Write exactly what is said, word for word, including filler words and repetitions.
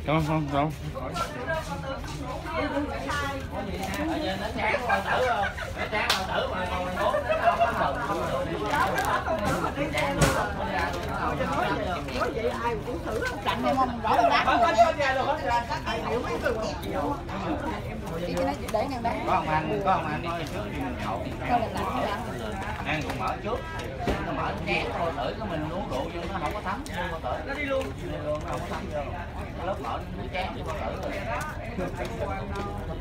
Không không không. Nó chán con tử không? Nó chán con tử mà còn mình uống nó không có nói vậy ai cũng thử lạnh này không bỏ lên đá hết hết ra luôn hết ra. để ngang đá. Có ông anh, có ông anh nói trước thì mình nhậu. Thôi là lạnh ra. Ăn cũng mở trước. Nó mở chén thôi thử cái mình uống rượu nhưng nó không có thấm. Nó đi luôn. Đi luôn nó không có thấm vô. Lớp mở nó chén thì con thử rồi.